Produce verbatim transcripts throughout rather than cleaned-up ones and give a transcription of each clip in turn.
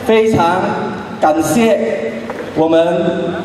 非常感谢我们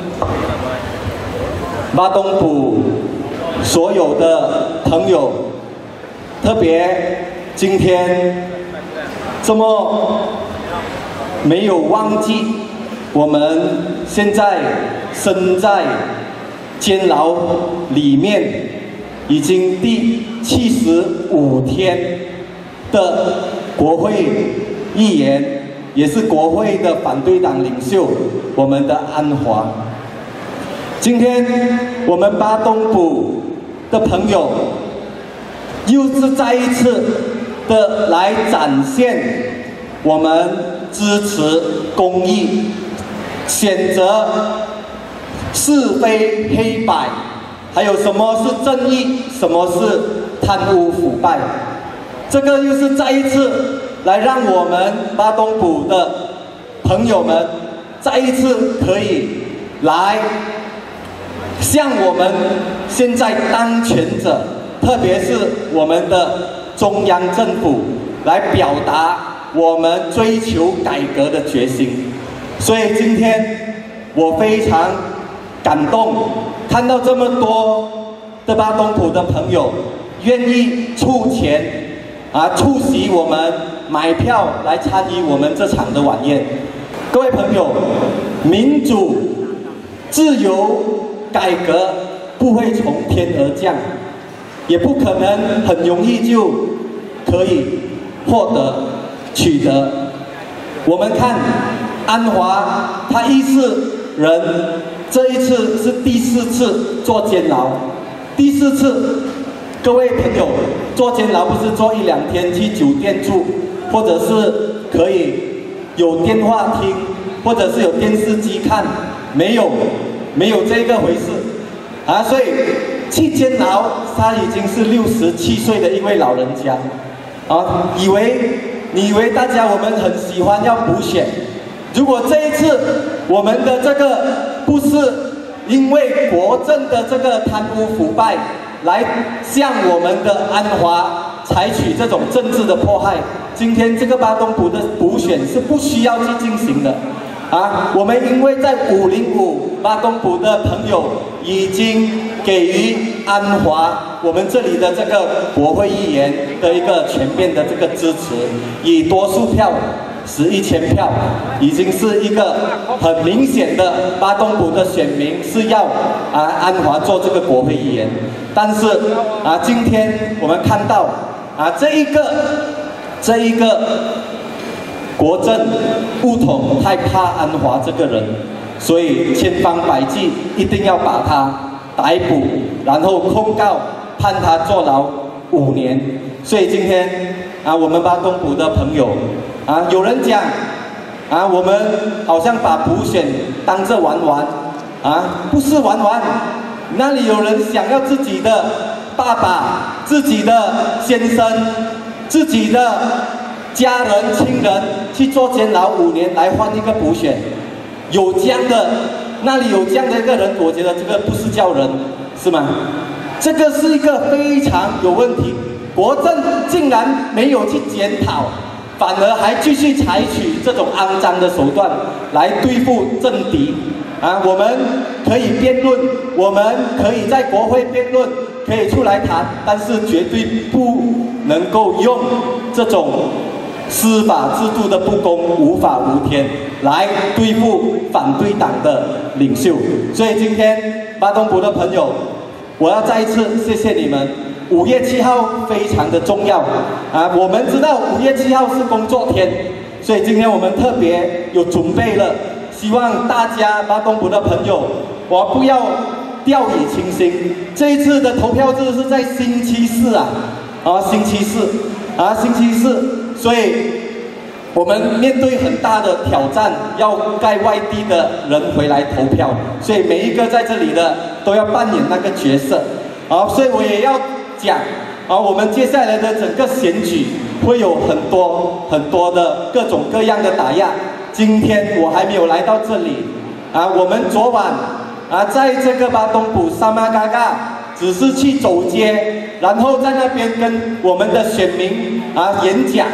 巴东埔所有的朋友，特别今天这么没有忘记我们现在身在监牢里面已经第七十五天的国会议员，也是国会的反对党领袖，我们的安华。今天我们巴东埔的朋友又是再一次的来展现我们支持公义，选择是非黑白，还有什么是正义，什么是贪污腐败。这个又是再一次来让我们巴东埔的朋友们再一次可以来向我们现在当权者，特别是我们的中央政府来表达我们追求改革的决心。所以今天我非常感动，看到这么多的巴东埔的朋友愿意出钱啊，出席我们买票来参与我们这场的晚宴。各位朋友，民主、自由、改革不会从天而降，也不可能很容易就可以获得取得。我们看安华，他一世人这一次是第四次坐监牢，第四次，各位朋友，坐监牢不是坐一两天去酒店住，或者是可以有电话听，或者是有电视机看，没有，没有这个回事啊！所以去监牢，他已经是六十七岁的一位老人家啊！以为你以为大家我们很喜欢要补选，如果这一次我们的这个不是因为国政的这个贪污腐败来向我们的安华采取这种政治的迫害，今天这个巴东埔的补选是不需要去进行的啊！我们因为在五零五巴东埔的朋友已经给予安华我们这里的这个国会议员的一个全面的这个支持，以多数票十一千票，已经是一个很明显的巴东埔的选民是要啊安华做这个国会议员。但是啊，今天我们看到啊这一个这一个国政不统太怕安华这个人，所以千方百计一定要把他逮捕，然后控告判他坐牢五年。所以今天啊，我们巴东埔的朋友啊，有人讲啊，我们好像把补选当着玩玩啊，不是玩玩，哪里有人想要自己的爸爸、自己的先生、自己的家人、亲人去坐监牢五年来换一个补选？有这样的，那里有这样的一个人，我觉得这个不是叫人，是吗？这个是一个非常有问题。国政竟然没有去检讨，反而还继续采取这种肮脏的手段来对付政敌啊！我们可以辩论，我们可以在国会辩论，可以出来谈，但是绝对不能够用这种司法制度的不公、无法无天来对付反对党的领袖。所以今天巴东埔的朋友，我要再一次谢谢你们。五月七号非常的重要啊！我们知道五月七号是工作天，所以今天我们特别有准备了，希望大家巴东埔的朋友，我不要掉以轻心。这一次的投票日是在星期四啊，啊，星期四啊，星期四，所以我们面对很大的挑战，要带外地的人回来投票，所以每一个在这里的都要扮演那个角色。好，所以我也要讲啊，我们接下来的整个选举会有很多很多的各种各样的打压。今天我还没有来到这里啊，我们昨晚啊，在这个巴东埔沙马嘎嘎，只是去走街，然后在那边跟我们的选民啊演讲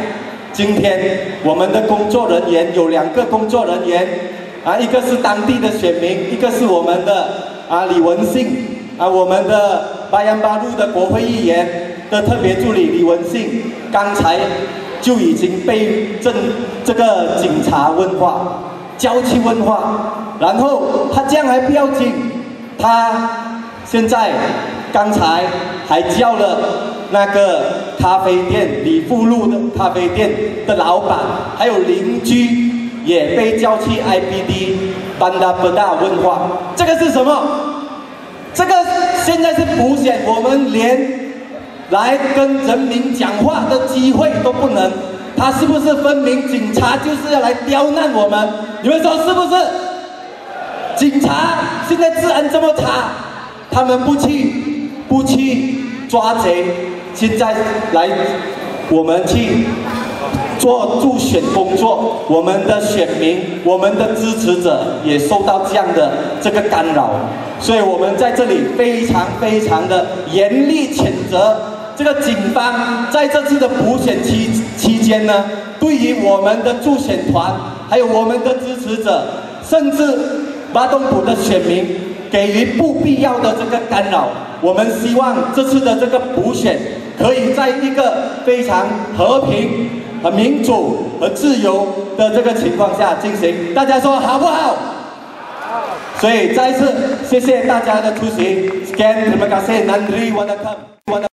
今天我们的工作人员有两个工作人员，啊，一个是当地的选民，一个是我们的啊李文信，啊，我们的巴扬巴路的国会议员的特别助理李文信，刚才就已经被政这个警察问话，交去问话，然后他这样还不要紧，他现在刚才还叫了那个咖啡店李富路的咖啡店的老板，还有邻居也被叫去 I P D 班达不大问话，这个是什么？这个现在是普选，我们连来跟人民讲话的机会都不能，他是不是分明警察就是要来刁难我们？你们说是不是？警察现在治安这么差，他们不去不去抓贼，现在来我们去做助选工作，我们的选民、我们的支持者也受到这样的这个干扰，所以我们在这里非常非常的严厉谴责这个警方在这次的补选期期间呢，对于我们的助选团，还有我们的支持者，甚至巴东埔的选民给予不必要的这个干扰。我们希望这次的这个补选可以在一个非常和平、和民主和自由的这个情况下进行，大家说好不好？好。所以再一次谢谢大家的出席。Sekian terima kasih, nandri, wanakkam.